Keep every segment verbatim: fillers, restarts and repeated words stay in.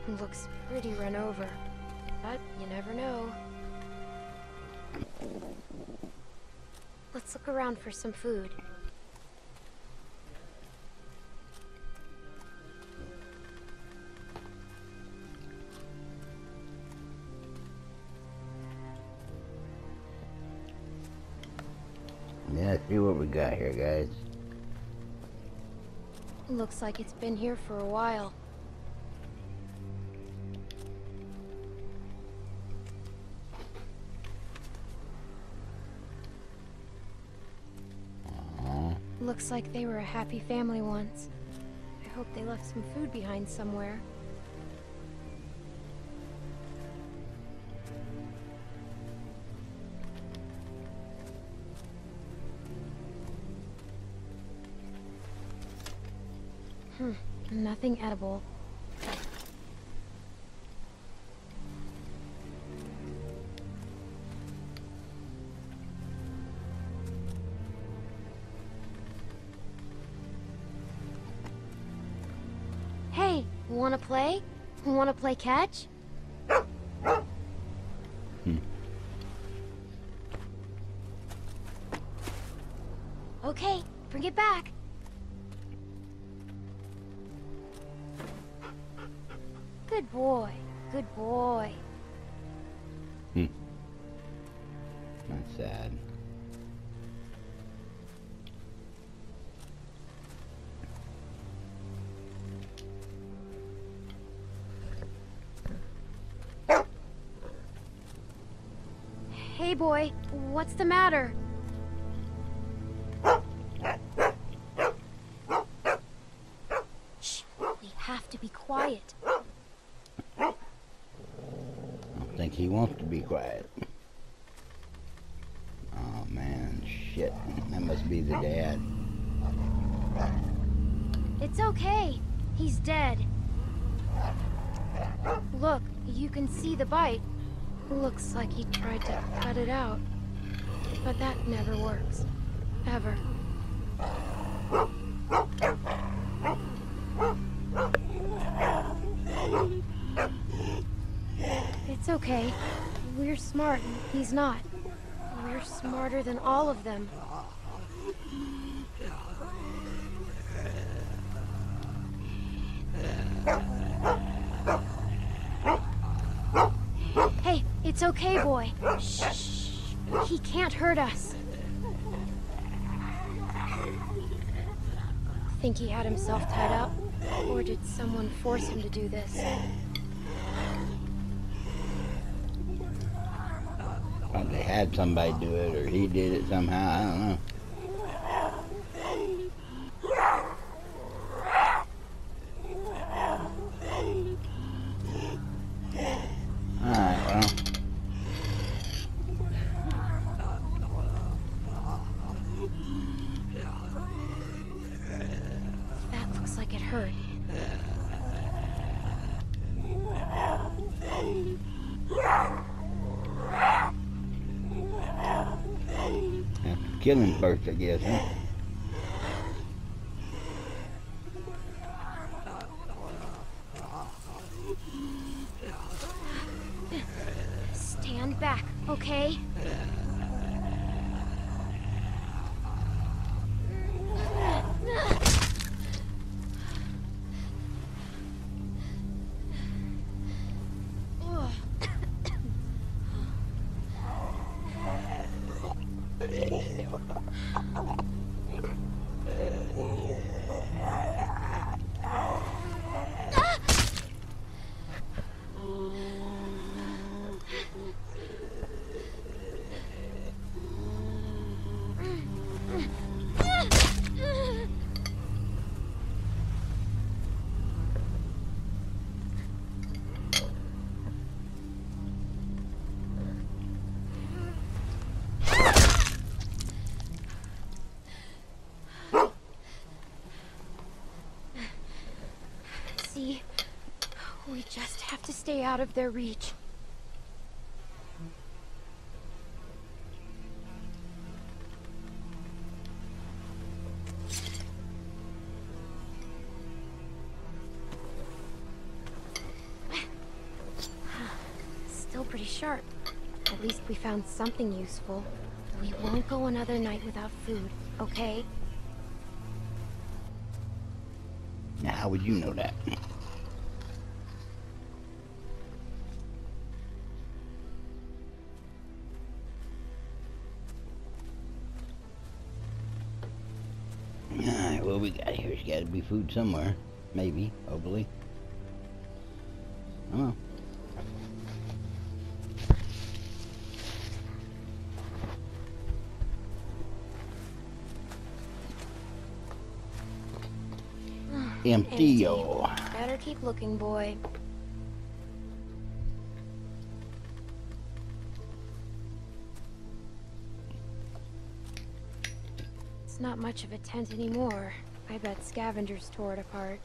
Looks pretty run over, but you never know. Let's look around for some food. Yeah, let's see what we got here, guys. Looks like it's been here for a while. Aww. Looks like they were a happy family once. I hope they left some food behind somewhere. Hmm, nothing edible. Hey, wanna play? Wanna play catch? Hmm. Okay, bring it back. Good boy, good boy. Hmm. That's sad. Hey boy, what's the matter? Shh, we have to be quiet. I don't think he wants to be quiet. Oh man, shit. That must be the dad. It's okay. He's dead. Look, you can see the bite. Looks like he tried to cut it out. But that never works. Ever. It's okay. We're smart, and he's not. We're smarter than all of them. Hey, it's okay, boy. Shh. He can't hurt us. Think he had himself tied up? Or did someone force him to do this? Probably had somebody do it, or he did it somehow. I don't know. Alright, well. That looks like it hurt. Have to kill him first, I guess, huh? Stand back, okay? See, we just have to stay out of their reach. sharp. At least we found something useful. We won't go another night without food, okay? Now, how would you know that? Alright, what we got here? There's got to be food somewhere. Maybe, hopefully. I don't know. Empty-o. Better keep looking, boy. It's not much of a tent anymore. I bet scavengers tore it apart.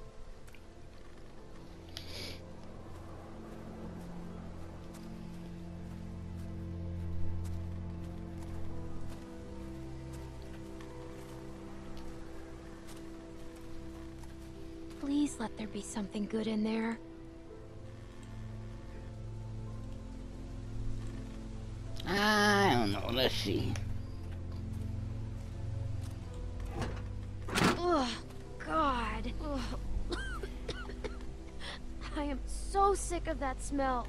Please let there be something good in there. I don't know. Let's see. Ugh, God. Ugh. I am so sick of that smell.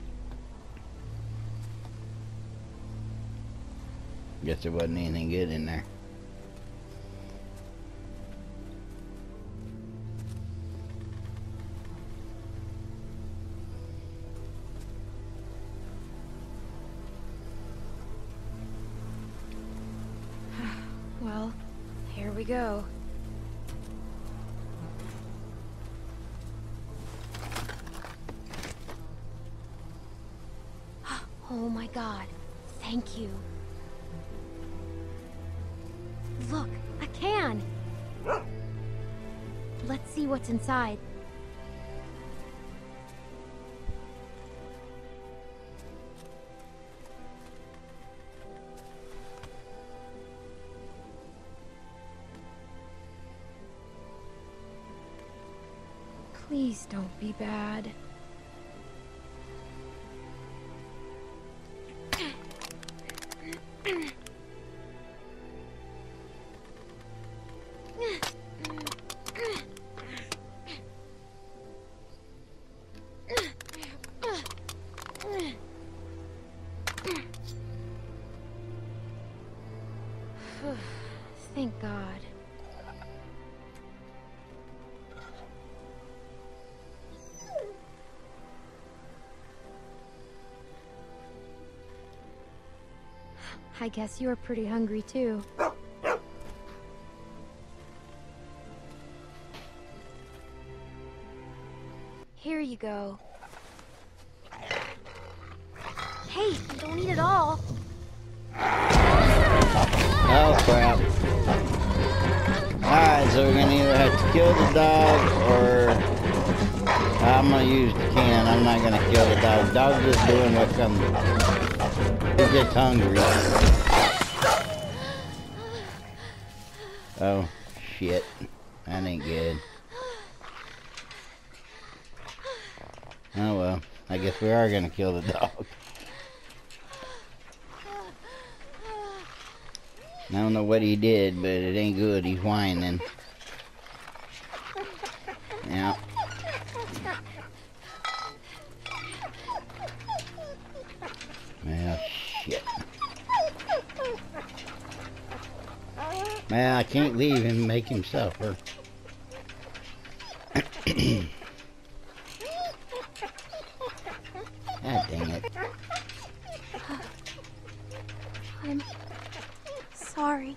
Guess there wasn't anything good in there. Well, here we go. Oh my God, thank you. Look, a can! Let's see what's inside. Please don't be bad. Thank God. I guess you were pretty hungry too. Here you go. Hey, don't eat it all. Oh crap. Alright, so we're gonna either have to kill the dog or I'm gonna use the can. I'm not gonna kill the dog. The dog's just doing what comes. He's just hungry. Oh shit. That ain't good. Oh well. I guess we are gonna kill the dog. I don't know what he did, but it ain't good. He's whining. Yeah. Well, shit. Well, I can't leave him and make him suffer. God dang it. I'm sorry.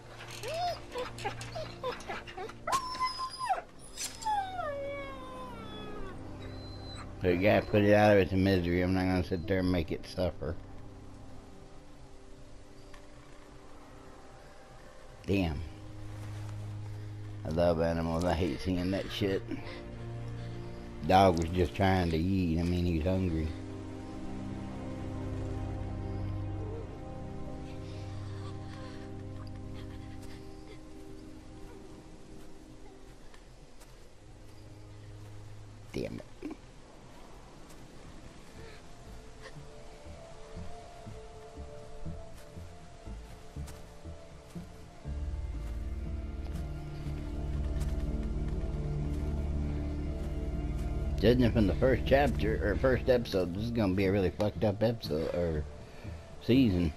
So you gotta put it out of its misery. I'm not gonna sit there and make it suffer. Damn. I love animals. I hate seeing that shit. Dog was just trying to eat. I mean, he was hungry. Damn it. Judging from the first chapter, or first episode, this is gonna be a really fucked up episode, or season.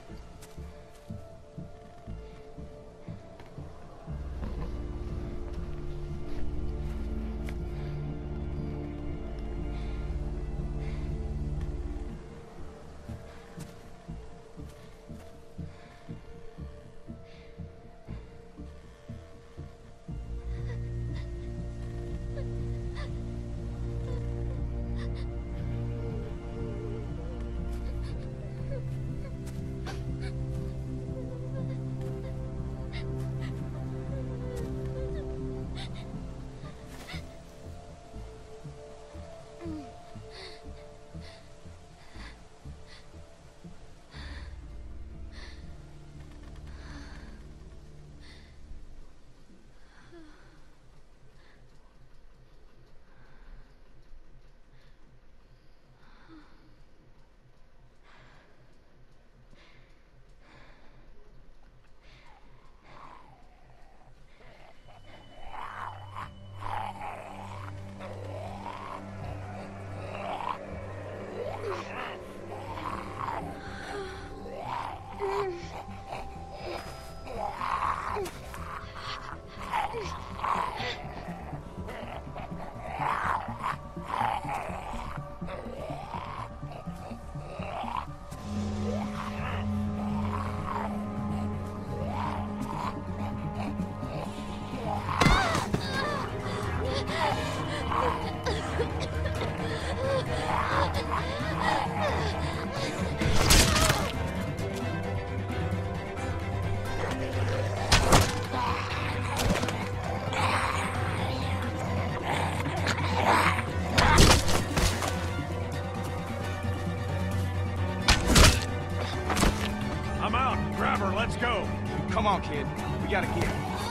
Come on, kid. We gotta get.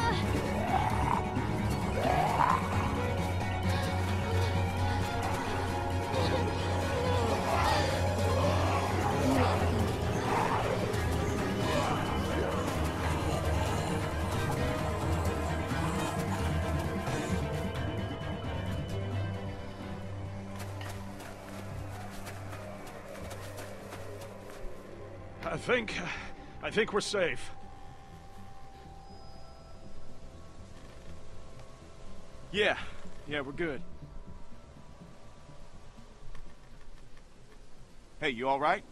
I think... I think we're safe. Yeah. Yeah, we're good. Hey, you all right?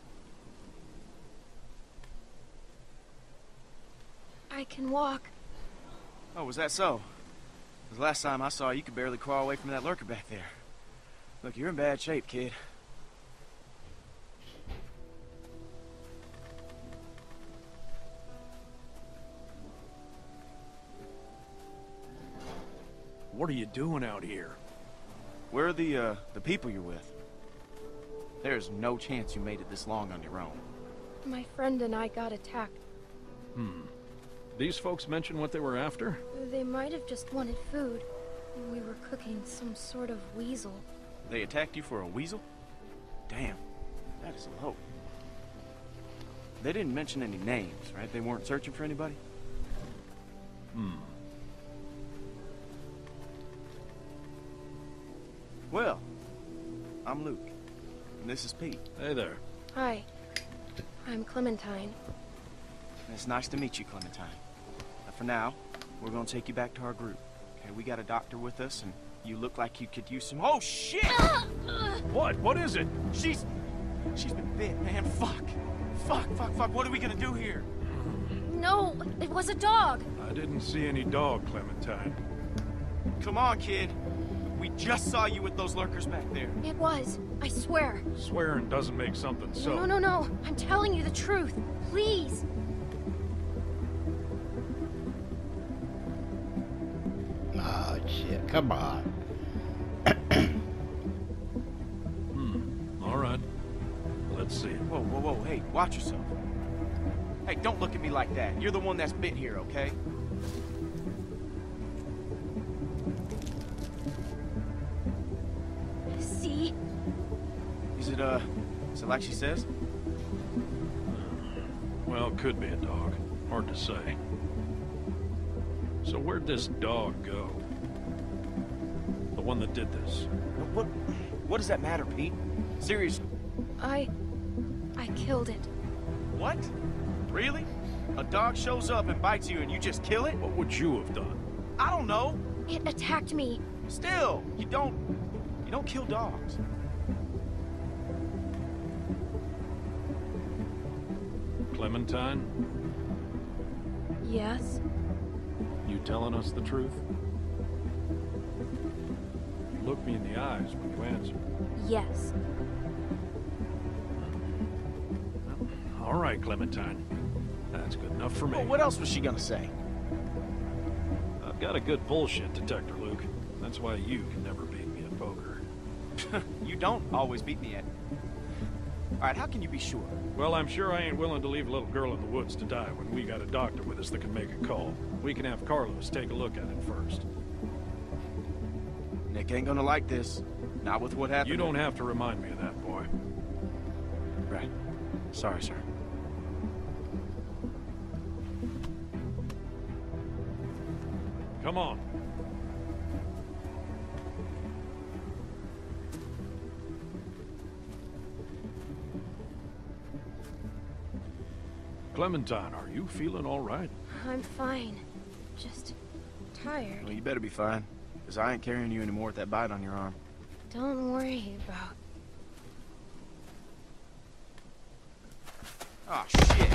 I can walk. Oh, was that so? 'Cause last time I saw you, you could barely crawl away from that lurker back there. Look, you're in bad shape, kid. What are you doing out here? Where are the, uh, the people you're with? There's no chance you made it this long on your own. My friend and I got attacked. Hmm. These folks mention what they were after? They might have just wanted food. We were cooking some sort of weasel. They attacked you for a weasel? Damn, that is low. They didn't mention any names, right? They weren't searching for anybody? Hmm. Well, I'm Luke, and this is Pete. Hey there. Hi. I'm Clementine. It's nice to meet you, Clementine. But for now, we're gonna take you back to our group. Okay, we got a doctor with us, and you look like you could use some... Oh, shit! What? What is it? She's... She's been bit, man. Fuck. Fuck, fuck, fuck. What are we gonna do here? No, it was a dog. I didn't see any dog, Clementine. Come on, kid. We just saw you with those lurkers back there. It was. I swear. Swearing doesn't make something so. No, no, no. I'm telling you the truth. Please. Oh, shit. Come on. Hmm. All right. Let's see. Whoa, whoa, whoa. Hey, watch yourself. Hey, don't look at me like that. You're the one that's bit here, okay? See? Is it, uh, is it like she says? Well, it could be a dog. Hard to say. So where'd this dog go? The one that did this? What, What does that matter, Pete? Seriously. I... I killed it. What? Really? A dog shows up and bites you and you just kill it? What would you have done? I don't know. It attacked me. Still, you don't... You don't kill dogs. Clementine, Yes? you telling us the truth? Look me in the eyes when you answer. Yes. All right, Clementine. That's good enough for me. Well, what else was she gonna say? I've got a good bullshit detector, Luke. That's why you can never beat me at poker. You don't always beat me at... Alright, how can you be sure? Well, I'm sure I ain't willing to leave a little girl in the woods to die when we got a doctor with us that can make a call. We can have Carlos take a look at it first. Nick ain't gonna like this. Not with what happened. You don't have to remind me of that, boy. Right. Sorry, sir. Come on. Clementine, are you feeling all right? I'm fine. Just tired. Well, you better be fine. Because I ain't carrying you anymore with that bite on your arm. Don't worry about... Oh, shit.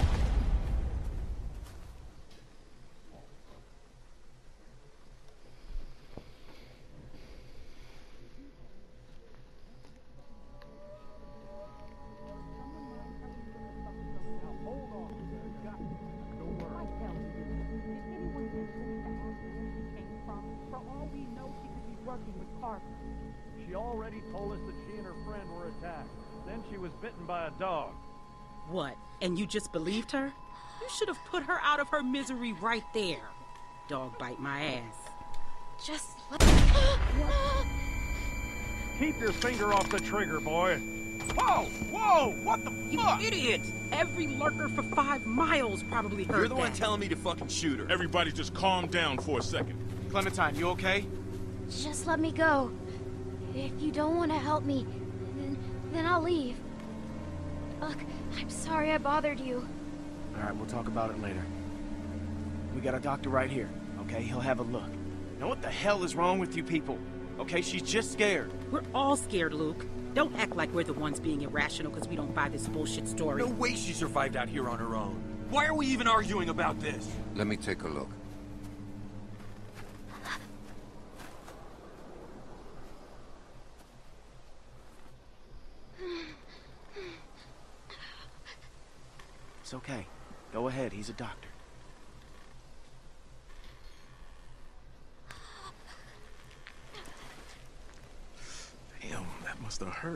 She already told us that she and her friend were attacked. Then she was bitten by a dog. What? And you just believed her? You should have put her out of her misery right there. Dog bite my ass. Just let... Keep your finger off the trigger, boy. Whoa! Whoa! What the You fuck? idiot! Every lurker for five miles probably heard You're the that. one telling me to fucking shoot her. Everybody just calm down for a second. Clementine, you okay? Just let me go. If you don't want to help me, then, then I'll leave. Look, I'm sorry I bothered you. Alright, we'll talk about it later. We got a doctor right here, okay? He'll have a look. Now what the hell is wrong with you people? Okay, she's just scared. We're all scared, Luke. Don't act like we're the ones being irrational because we don't buy this bullshit story. No way she survived out here on her own. Why are we even arguing about this? Let me take a look. It's okay. Go ahead, he's a doctor. Damn, that must have hurt.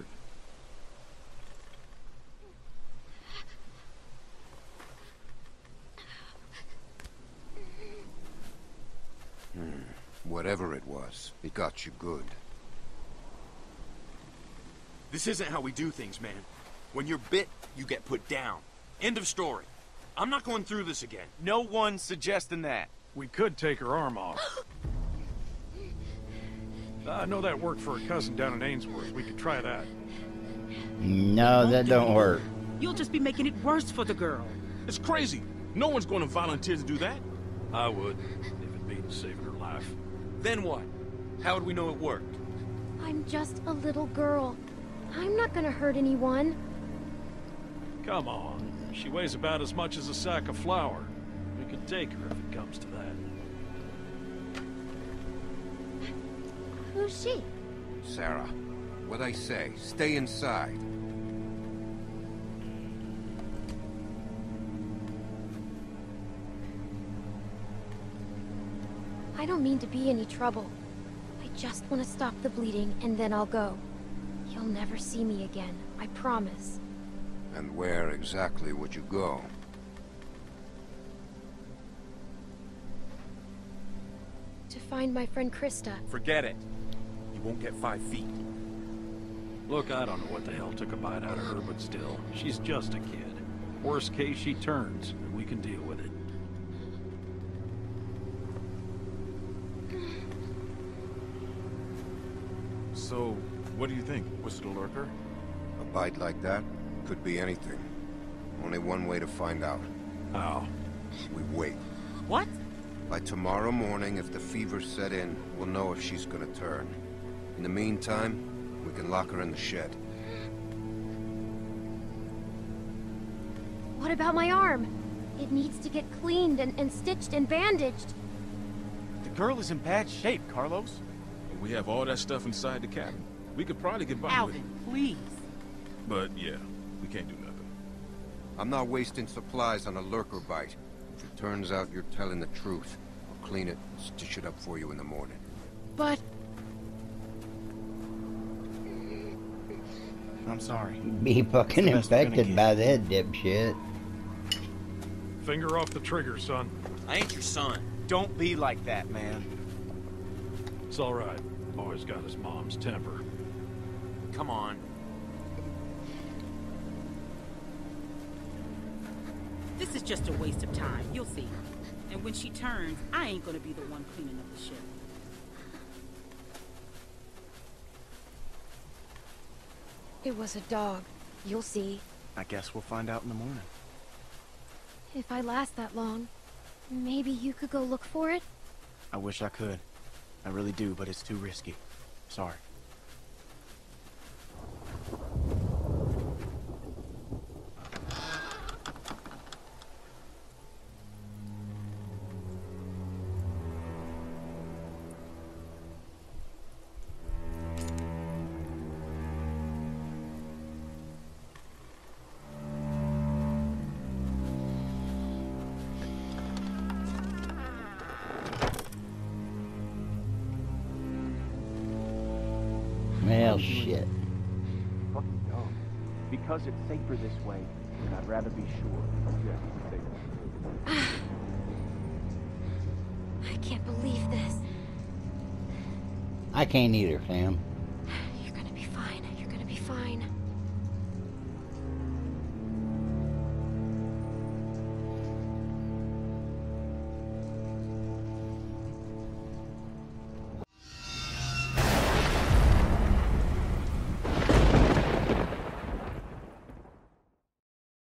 Hmm. Whatever it was, it got you good. This isn't how we do things, man. When you're bit, you get put down. End of story. I'm not going through this again. No one's suggesting that. We could take her arm off. I know that worked for a cousin down in Ainsworth. We could try that. No, that don't work. You'll just be making it worse for the girl. It's crazy. No one's going to volunteer to do that. I would, if it means saving her life. Then what? How would we know it worked? I'm just a little girl. I'm not gonna hurt anyone. Come on. She weighs about as much as a sack of flour. We could take her if it comes to that. Who's she? Sarah, what I say, stay inside. I don't mean to be any trouble. I just want to stop the bleeding, and then I'll go. You'll never see me again, I promise. And where exactly would you go? To find my friend Krista. Forget it. You won't get five feet. Look, I don't know what the hell took a bite out of her, but still, she's just a kid. Worst case, she turns, and we can deal with it. So, What do you think? Was it a lurker? A bite like that could be anything. Only one way to find out. How? We wait. What? By tomorrow morning, if the fever set in, we'll know if she's gonna turn. In the meantime, we can lock her in the shed. What about my arm? It needs to get cleaned and, and stitched and bandaged. The girl is in bad shape, Carlos. We have all that stuff inside the cabin. We could probably get by with Alvin, it. please. But yeah, we can't do nothing. I'm not wasting supplies on a lurker bite. If it turns out you're telling the truth, I'll clean it and stitch it up for you in the morning. But I'm sorry. Be fucking That's the best we're gonna infected get. by that dipshit. Finger off the trigger, son. I ain't your son. Don't be like that, man. It's all right. Always got his mom's temper. Come on. This is just a waste of time. You'll see. And when she turns, I ain't gonna be the one cleaning up the shit. it was a dog. You'll see. I guess we'll find out in the morning. If I last that long, maybe you could go look for it? I wish I could. I really do, but it's too risky. Sorry. Well, shit. Fucking dumb. Because it's safer this way, and I'd rather be sure. Yeah, I can't believe this. I can't either, Sam. You're gonna be fine. You're gonna be fine.